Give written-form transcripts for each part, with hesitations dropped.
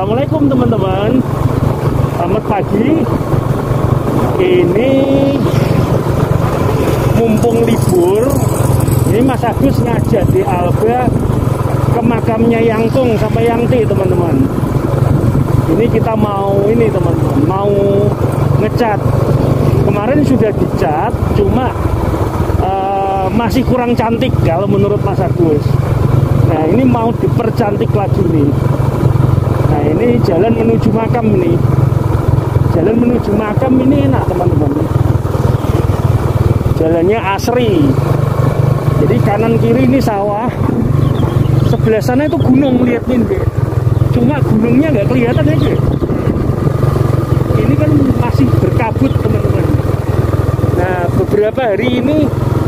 Assalamualaikum teman-teman. Selamat pagi. Ini mumpung libur, ini Mas Agus ngajak di Alba ke makamnya Yangtung sama Yangti teman-teman. Ini kita mau ini teman-teman, mau ngecat. Kemarin sudah dicat, cuma masih kurang cantik kalau menurut Mas Agus. Nah ini mau dipercantik lagi nih. Nah ini jalan menuju makam nih. Jalan menuju makam ini enak teman-teman. Jalannya asri. Jadi kanan kiri ini sawah. Sebelah sana itu gunung, lihat nih. Cuma gunungnya nggak kelihatan aja. Ini kan masih berkabut teman-teman. Nah beberapa hari ini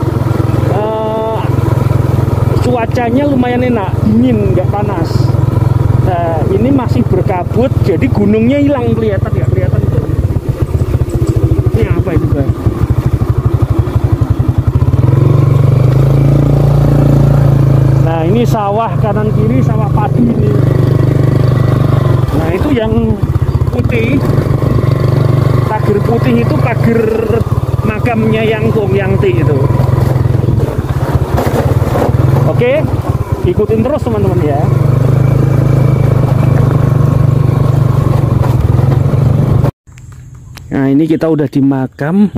cuacanya lumayan enak, dingin, nggak panas. Nah ini masih berkabut, jadi gunungnya hilang, kelihatan ya, kelihatan itu. Ini apa itu Bang? Nah ini sawah kanan kiri, sawah padi ini. Nah itu yang putih, pagar putih itu pagar makamnya Yangtung, Yangti itu. Oke, ikutin terus teman-teman ya. Nah ini kita udah di makam.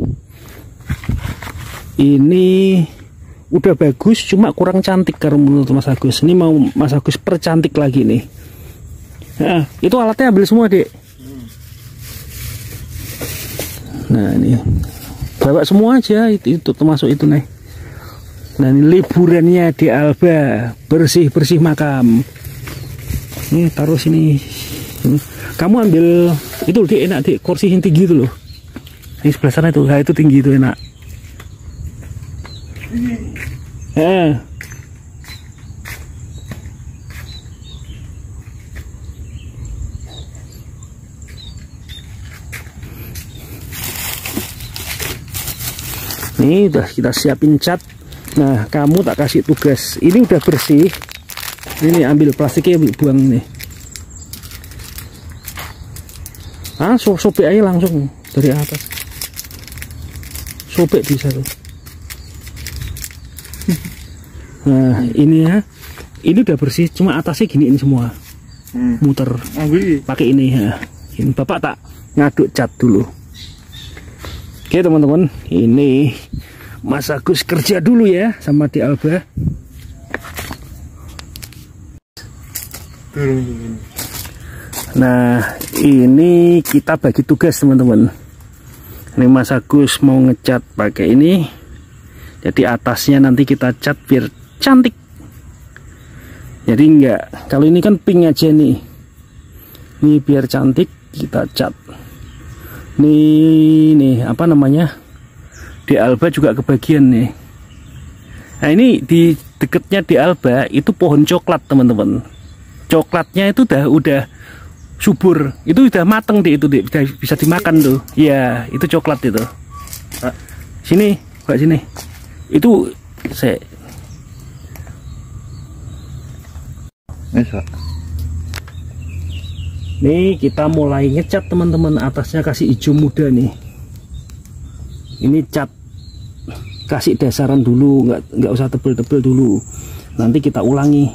Ini udah bagus, cuma kurang cantik kalau menurut Mas Agus. Ini mau Mas Agus percantik lagi nih. Nah, itu alatnya ambil semua dek. Nah ini bawa semua aja, itu termasuk itu nih. Nah ini liburannya di Alba, bersih-bersih makam. Ini taruh sini. Kamu ambil itu dek, enak dek, kursi yang tinggi itu loh. Ini sebelah sana itu, nah itu tinggi itu enak. Ini udah kita siapin cat. Nah kamu tak kasih tugas. Ini udah bersih. Ini ambil plastiknya, buang nih. Ah, sobek aja langsung dari atas. Sobek bisa tuh. Nah ini ya, ini udah bersih, cuma atasnya giniin semua. Muter pakai ini ya. Ini bapak tak ngaduk cat dulu. Oke teman-teman, ini Mas Agus kerja dulu ya sama di Alba. Nah ini kita bagi tugas teman-teman. Ini Mas Agus mau ngecat pakai ini. Jadi atasnya nanti kita cat biar cantik. Jadi enggak, kalau ini kan pink aja nih. Ini biar cantik kita cat. Nih apa namanya? Di Alba juga kebagian nih. Nah ini di deketnya di Alba itu pohon coklat teman-teman. Coklatnya itu udah subur, itu udah mateng deh, itu deh bisa dimakan tuh. Iya itu coklat itu. Sini Pak, sini. Itu saya. Nih kita mulai ngecat teman-teman, atasnya kasih hijau muda nih. Ini cat kasih dasaran dulu, nggak usah tebel-tebel dulu. Nanti kita ulangi.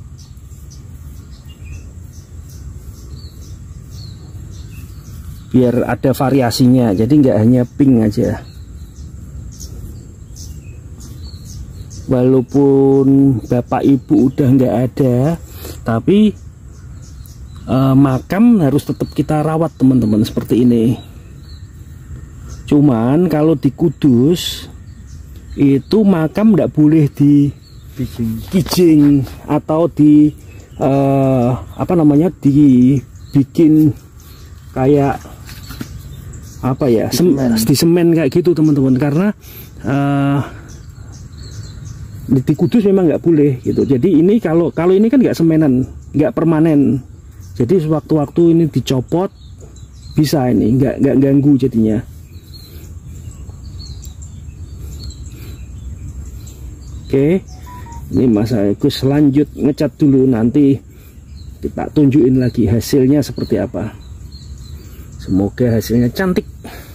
Biar ada variasinya, jadi nggak hanya pink aja. Walaupun bapak ibu udah nggak ada, tapi makam harus tetap kita rawat teman-teman, seperti ini. Cuman kalau di Kudus itu makam nggak boleh di kijing atau di apa namanya, dibikin kayak apa ya, di semen kayak gitu teman-teman, karena di Kudus memang nggak boleh gitu. Jadi ini kalau ini kan nggak semenan, nggak permanen. Jadi sewaktu-waktu ini dicopot bisa, ini nggak ganggu jadinya. Oke, ini Mas Agus lanjut ngecat dulu, nanti Kita tunjukin lagi hasilnya seperti apa. Semoga hasilnya cantik.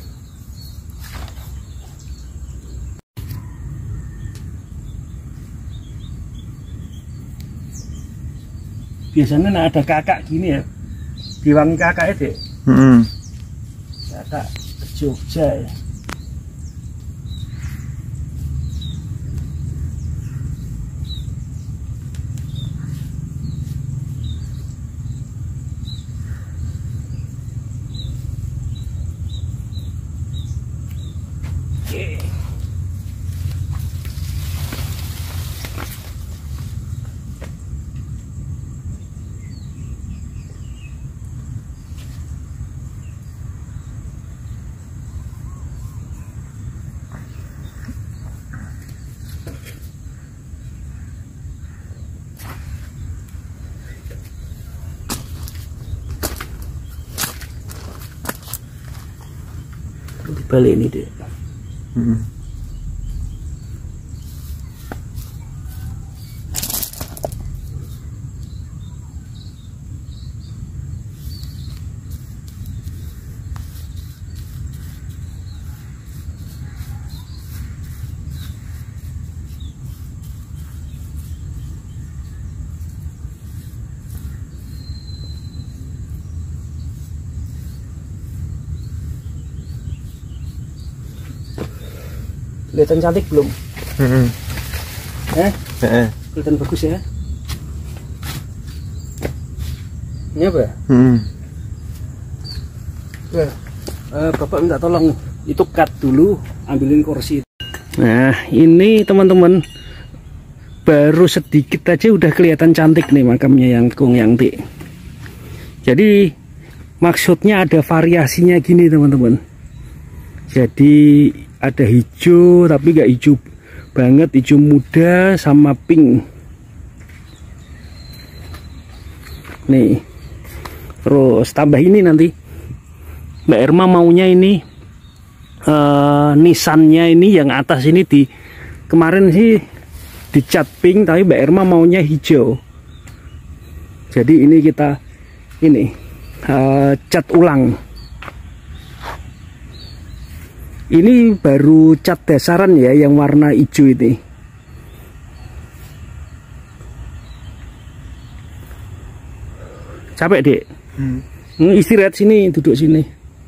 Biasanya ada kakak gini ya, diwangi kakak ya dek. Kakak ke Jogja ya. Balik ini deh. Kelihatan cantik belum? Kelihatan bagus ya. Ini apa? Bapak minta tolong itu cut dulu, ambilin kursi. Nah ini teman-teman, baru sedikit aja udah kelihatan cantik nih makamnya Yangkung Yangti. Jadi maksudnya ada variasinya gini teman-teman. Jadi ada hijau tapi gak hijau banget, hijau muda sama pink nih. Terus tambah ini nanti Mbak Irma maunya ini nisannya ini yang atas ini di kemarin sih dicat pink, tapi Mbak Irma maunya hijau. Jadi ini kita ini cat ulang. Ini baru cat dasaran ya, yang warna hijau ini. Capek dek? Istirahat sini, duduk sini.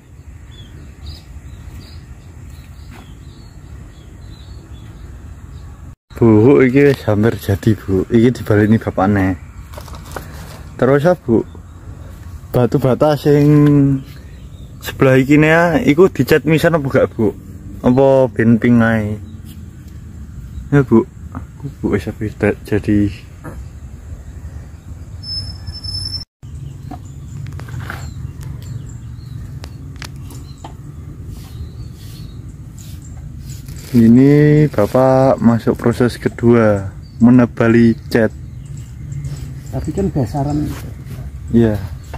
Bu, ini hampir jadi bu. Ini dibaleni bapaknya. Terus ya bu, batu bata sing sebelah iki ya, iku dicat misan apa gak bu? Apa ben pink ae? Ya bu, aku bu wis jadi. Ini bapak masuk proses kedua, menebali cat. Tapi kan dasaran. Iya.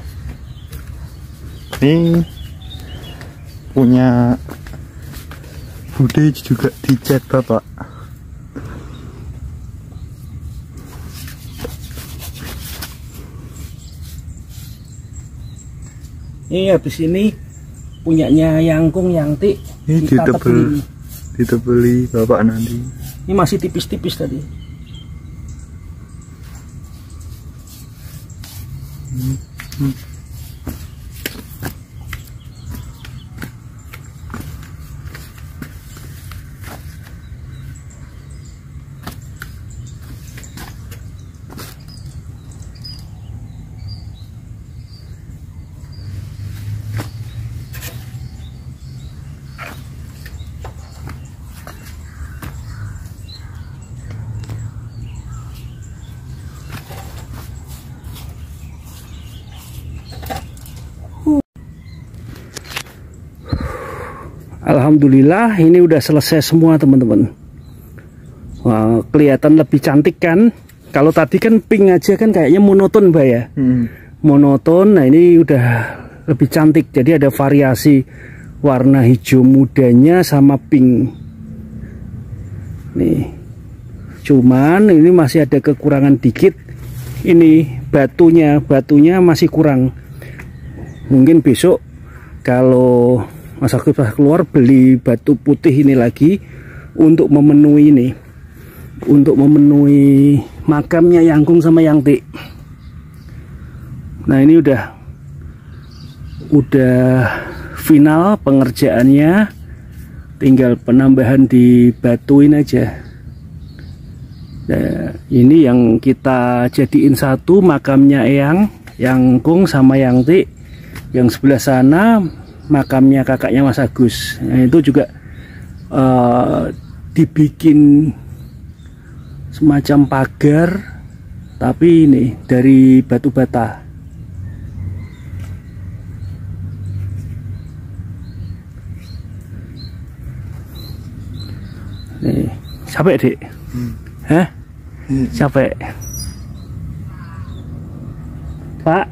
Ini punya Bude juga dicat bapak. Ini habis ini punyanya Yangkung Yangti. Ini ditebeli bapak nanti. Ini masih tipis-tipis tadi. Alhamdulillah ini udah selesai semua teman-teman. Wah, kelihatan lebih cantik kan. Kalau tadi kan pink aja kan kayaknya monoton Mbak ya. Monoton. Nah ini udah lebih cantik. Jadi ada variasi warna hijau mudanya sama pink. Nih. Cuman ini masih ada kekurangan dikit. ini batunya masih kurang. Mungkin besok kalau Mas Agus keluar beli batu putih ini lagi untuk memenuhi ini, untuk memenuhi makamnya Yangkung sama Yangti. Nah ini udah final pengerjaannya, tinggal penambahan di batuin aja. Nah, ini yang kita jadiin satu, makamnya Eyang, Yangkung sama Yangti. Yang sebelah sana makamnya kakaknya Mas Agus. Nah, itu juga dibikin semacam pagar, tapi ini dari batu bata. Nih, capek dek? Hah? Capek? Pak,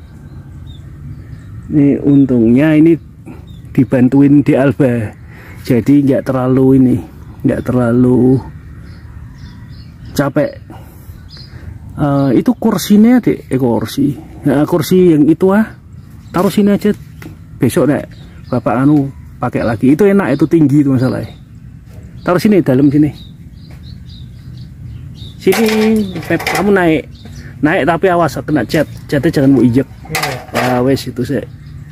ini untungnya ini dibantuin di Alba, jadi nggak terlalu capek. Itu kursinya dek, kursi. Nah, kursi yang itu taruh sini aja. Besok nek bapak pakai lagi. Itu enak, itu tinggi itu masalahnya. Taruh sini, dalam sini. Sini, Pep, kamu naik tapi awas kena catnya jangan mau injek. Ya wes itu sih.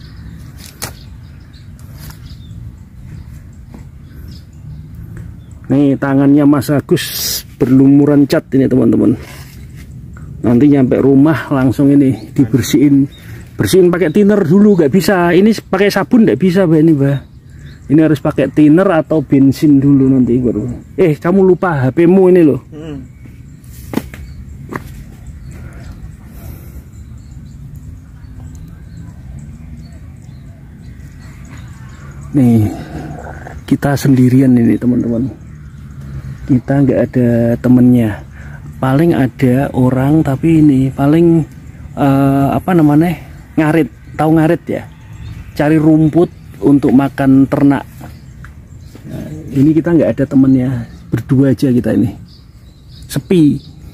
Nih tangannya Mas Agus berlumuran cat ini teman-teman. Nanti nyampe rumah langsung ini bersihin pakai thinner dulu, nggak bisa. Ini pakai sabun nggak bisa ini Ini harus pakai thinner atau bensin dulu nanti baru. Kamu lupa HP-mu ini loh. Nih kita sendirian ini teman-teman. Kita nggak ada temennya. Paling ada orang tapi ini paling apa namanya, ngarit. Tahu ngarit ya? Cari rumput untuk makan ternak. Nah, ini kita nggak ada temennya, berdua aja kita ini, sepi.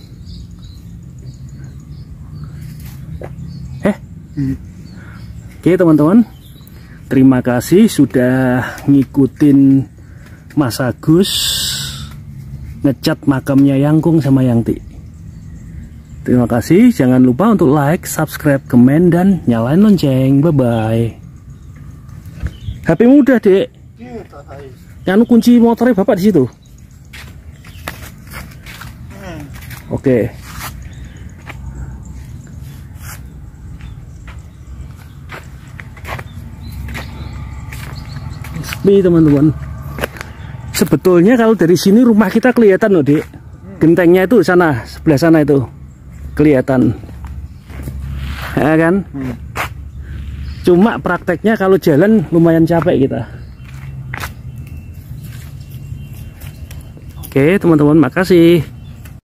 Oke teman-teman, terima kasih sudah ngikutin Mas Agus ngecat makamnya Yangkung sama Yangti. Terima kasih, jangan lupa untuk like, subscribe, komen, dan nyalain lonceng. Bye bye. HP mudah dek. Yang kunci motornya bapak di situ. Oke. Sepi teman-teman. Sebetulnya kalau dari sini rumah kita kelihatan loh dek. Gentengnya itu sana, sebelah sana itu kelihatan. Ya kan? Cuma prakteknya kalau jalan lumayan capek kita. Oke teman-teman, makasih.